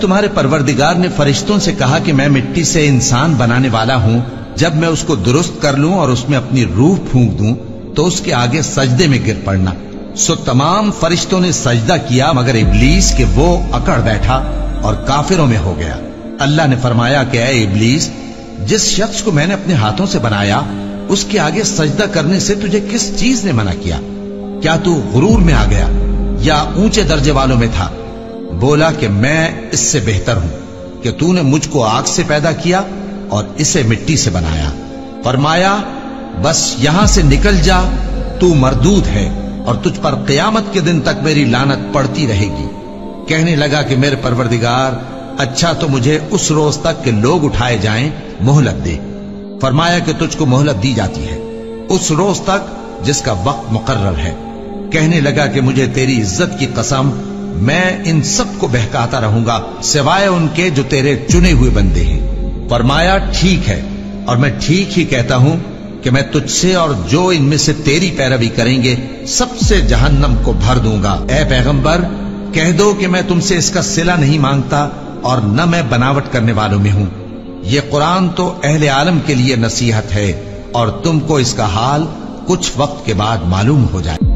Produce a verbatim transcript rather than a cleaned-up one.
तुम्हारे परवरदिगार ने फरिश्तों से कहा कि मैं मिट्टी से इंसान बनाने वाला हूं, जब मैं उसको दुरुस्त कर लूं और उसमें अपनी रूह फूंक दूं तो उसके आगे सजदे में गिर पड़ना। सो तमाम फरिश्तों ने सजदा किया मगर इब्लीस के वो अकड़ बैठा और काफिरों में हो गया। अल्लाह ने फरमाया कि ऐ इब्लीस, जिस शख्स को मैंने अपने हाथों से बनाया उसके आगे सजदा करने से तुझे किस चीज ने मना किया? क्या तू गुरूर में आ गया या ऊंचे दर्जे वालों में था? बोला कि मैं इससे बेहतर हूं कि तूने मुझको आग से पैदा किया और इसे मिट्टी से बनाया। फरमाया बस यहां से निकल जा, तू मरदूद है और तुझ पर क़यामत के दिन तक मेरी लानत पड़ती रहेगी। कहने लगा कि मेरे परवरदिगार, अच्छा तो मुझे उस रोज तक के लोग उठाए जाएं, मोहलत दे। फरमाया कि तुझको मोहलत दी जाती है उस रोज तक जिसका वक्त मुकर्रर है। कहने लगा कि मुझे तेरी इज्जत की कसम, मैं इन सब को बहकाता रहूंगा सिवाय उनके जो तेरे चुने हुए बंदे हैं। फरमाया ठीक है, और मैं ठीक ही कहता हूं कि मैं तुझसे और जो इनमें से तेरी पैरवी करेंगे सबसे जहन्नम को भर दूंगा। ऐ पैगंबर, कह दो कि मैं तुमसे इसका सिला नहीं मांगता और न मैं बनावट करने वालों में हूं। ये कुरान तो अहले आलम के लिए नसीहत है और तुमको इसका हाल कुछ वक्त के बाद मालूम हो जाए।